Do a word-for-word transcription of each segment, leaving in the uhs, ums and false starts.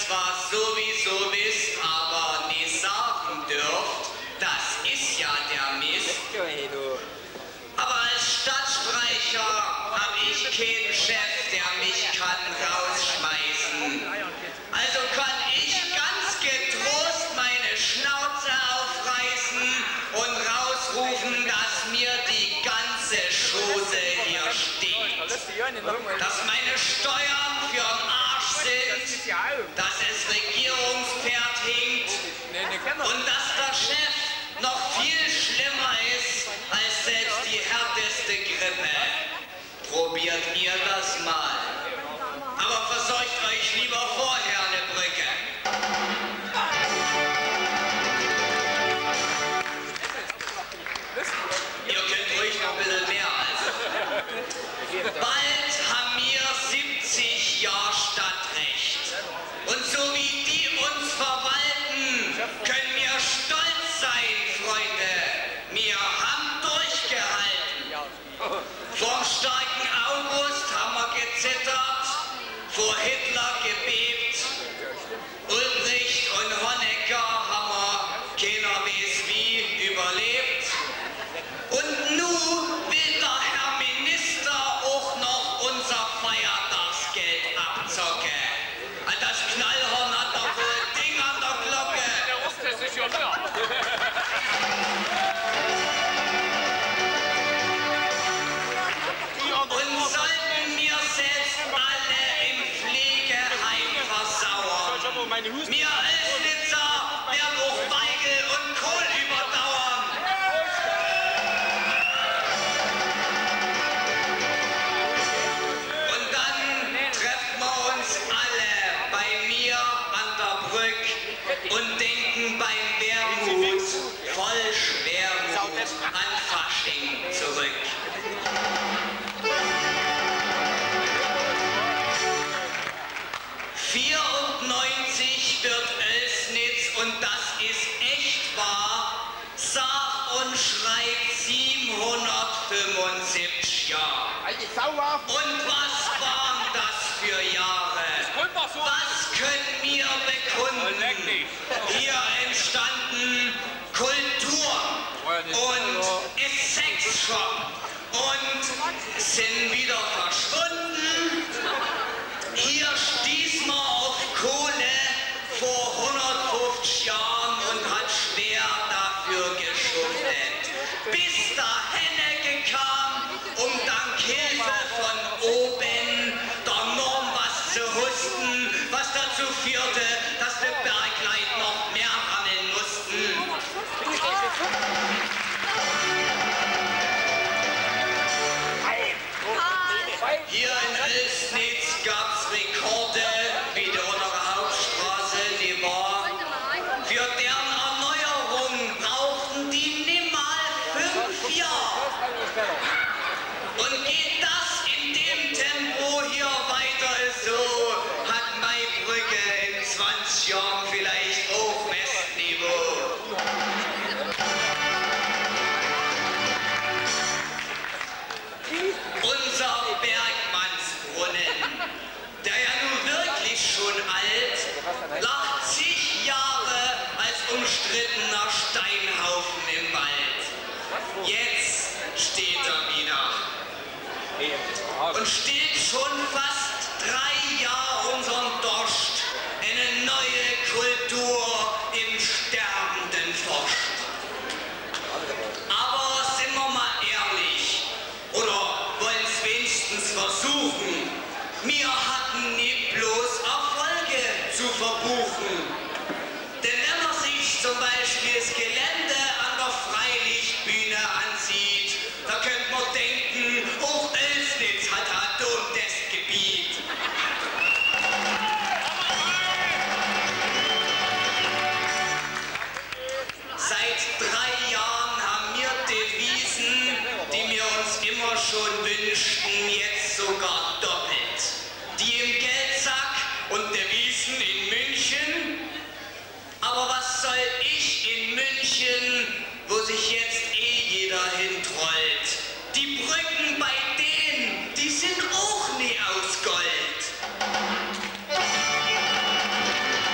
zwar sowieso wisst, aber nie sagen dürft, das ist ja der Mist. Aber als Stadtstreicher habe ich keinen Chef, der mich kann rausschmeißen. Also kann ich ganz getrost meine Schnauze aufreißen und rausrufen, dass mir die ganze Chose hier steht. Dass meine Steuern für den Arsch sind, dass es Regierungspferd hinkt und dass der Chef noch viel schlimmer ist als selbst die härteste Grippe. Probiert ihr das mal. Aber verseucht euch lieber vorher eine Brücke. Ihr könnt ruhig noch ein bisschen mehr also. Bald haben wir siebzig Jahre Stadtrecht. Und so wie die uns verwalten, können wir stolz sein, Freunde. Wir haben durchgehalten. Vom starken August haben wir gezittert, vor Hitler gebebt, Ulbricht und Honecker haben wir keiner weiß wie überlebt. Und nun will der Herr Minister auch noch unser Feiertagsgeld abzocken. Das Knallhorn hat doch wohl ein Ding an der Glocke. Der Ost ist schon höher. Und sollten wir selbst alle im Pflegeheim versauern, wir Elsnitzer werden auch Weigel und Kohl überdauern. Und dann treffen wir uns alle bei mir an der Brücke und denken beim Wermut voll Schwermut an Fasching zurück. vierundneunzig wird Oelsnitz, und das ist echt wahr, sag und schreibt siebenhundertfünfundsiebzig Jahre. Und was waren das für Jahre? Was können wir bekunden? Hier entstanden Kultur und Sex-Shop und sind wieder verschwunden. Hier stieß man auf Kohle vor hundertfünfzig Jahren und hat schwer dafür geschuftet. Bis der Hennecke kam, um dank Hilfe von oben der Norm was zu husten, was dazu führte, dass die Bergleute noch mehr rammeln mussten. Hier in Oelsnitz gab's Rekorde, wie die Untere Hauptstraße, die war. Für deren Erneuerung brauchten die nimmer fünf Jahre. Und geht das in dem Tempo hier weiter so, hat Maibrücke in zwanzig Jahren vielleicht auch Westniveau. Unser Bergmannsbrunnen, der ja nun wirklich schon alt, lag zig Jahre als umstrittener Steinhaufen im Wald. Jetzt steht er wieder. Und steht schon fast drei Jahre unseren Dorscht, eine neue Kultur im sterbenden Forscht. Aber sind wir mal ehrlich, oder wollen es wenigstens versuchen, wir hatten nicht bloß Erfolge zu verbuchen. Denn wenn man sich zum Beispiel das Gelände an der Freilichtbühne ansieht, da könnte man denken, auch Oelsnitz hat Atomtestgebiet. Seit drei Jahren haben wir Devisen, die wir uns immer schon wünschten, jetzt sogar doppelt. Die im Geldsack und Devisen in München. Aber was soll ich in München, wo sich jetzt eh jeder hintrollt? Die Brücken bei denen, die sind auch nie aus Gold.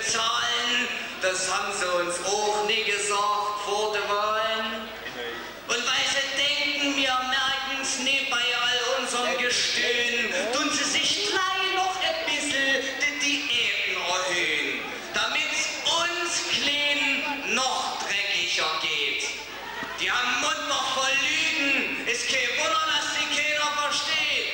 bezahlen. Das haben sie uns auch nie gesagt vor den Wahlen. Und weil sie denken, wir merken es nicht bei all unserem Gestöhn, tun sie sich gleich noch ein bisschen die Diäten erhöhen, damit es uns Kleinen noch dreckiger geht. Die haben den Mund noch voll Lügen, ist kein Wunder, dass sie keiner versteht.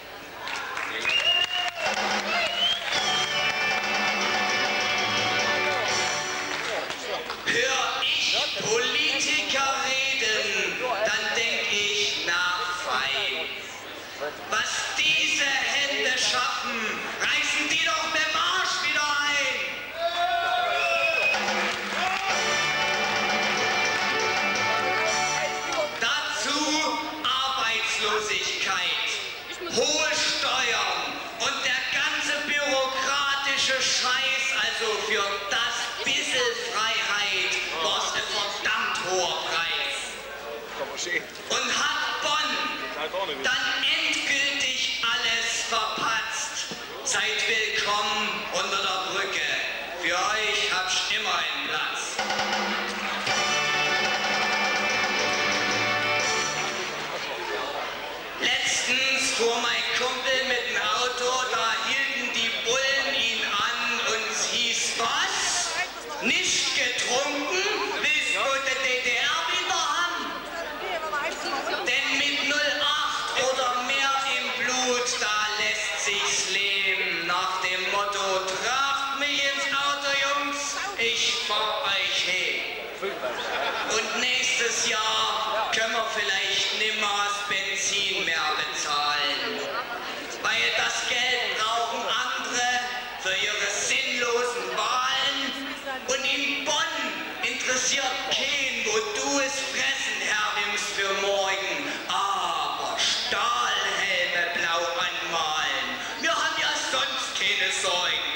Hör ich Politiker reden, dann denk ich nach fein. Was diese Hände schaffen, reißen die doch mit dem Arsch wieder ein. Dazu Arbeitslosigkeit, hohe Steuern und der ganze bürokratische Scheiß, also für das bisschen Freiheit war es ein verdammt hoher Preis. Und hat Bonn dann endgültig alles verpatzt. Seid willkommen unter der Brücke. Für euch hab ich immer einen Platz. Letztens fuhr mein Kumpel mit dem Auto, da hielten die Bullen ihn an und es hieß, was? Nicht getrunken? Willst du die D D R wieder haben? Denn mit null acht oder mehr im Blut, da lässt sich's leben. Nach dem Motto, tragt mich ins Auto, Jungs, ich fahr euch hin. Und nächstes Jahr können wir vielleicht nimmer das Benzin mehr bezahlen. Weil das Geld brauchen andere für ihre sinnlosen Wahlen. Und in Bonn interessiert keinen, wo du es fressen hernimmst für morgen. Aber Stahlhelme blau anmalen. Wir haben ja sonst keine Sorgen.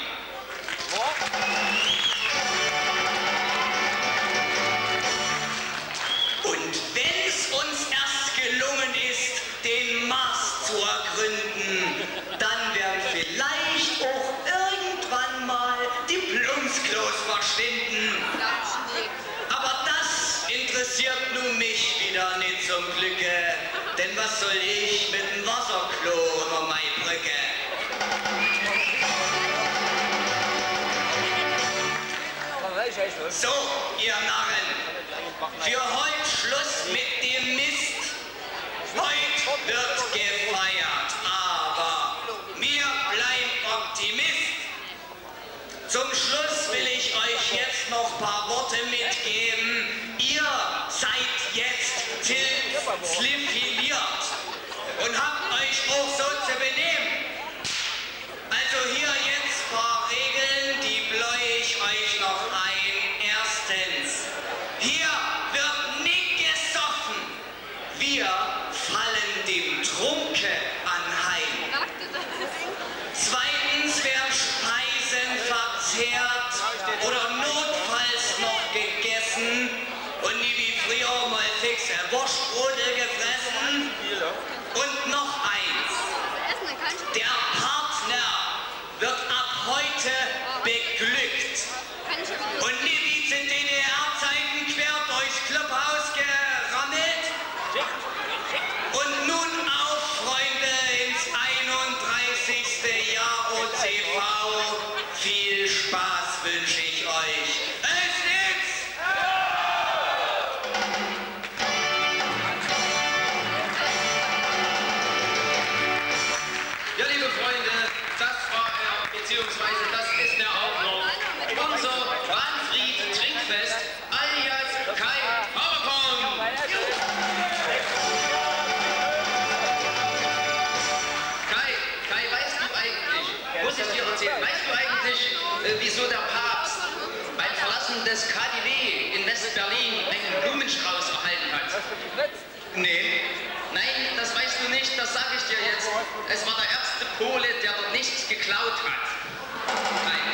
Und wenn es uns erst gelungen ist, den Mars zu ergründen, dann werden vielleicht auch irgendwann mal die Plumpsklos verschwinden. Aber das interessiert nun mich wieder nicht zum Glücke, denn was soll ich mit dem Wasserklo über meine Brücke? So, ihr Narren, für heute Schluss mit dem Mist. Heute wird gefeiert, aber mir bleibt Optimist. Zum Schluss will ich euch jetzt noch ein paar Worte mitgeben. Ihr seid jetzt tilsliffiliert und habt euch auch so zu benehmen. Also hier jetzt ein paar Regeln, die bläue ich euch noch ein. Erstens, hier wird nicht gesoffen. Wir fallen dem Trunke anheim. Zweitens, wer Speisen verzehrt oder notfalls noch gegessen und nie wie früher mal fix ein Wurstbrötchen gefressen. Und noch eins, der Partner wird ab heute beglückt und nie wie zu D D R-Zeiten quer durchs Clubhaus gerammelt. Und nun auf, Freunde, ins einunddreißigste Jahr O C V. Viel Spaß wünsche ich euch. Es ist... Ja, liebe Freunde, das war er, beziehungsweise das ist er auch noch. Unser Manfred Trinkfest alias Kai Hauerkorn. Kai, Kai, weißt du eigentlich, muss ich dir erzählen, weißt du eigentlich, äh, wieso der Papst beim Verlassen des K D W in West-Berlin einen Blumenstrauß erhalten hat? Nee. Nein, das weißt du nicht, das sage ich dir jetzt. Es war der erste Pole, der dort nichts geklaut hat. Nein.